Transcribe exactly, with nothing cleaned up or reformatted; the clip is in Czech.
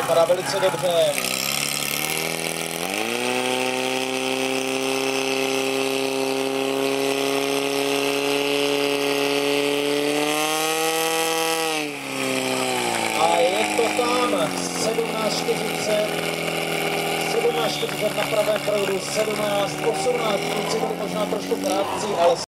vypadá velice dobře. A je to tam, sedmnáct čtyřicet, sedmnáct čtyřicet na pravém proudu, sedmnáct osmnáct, kluci byli možná trošku krátcí, ale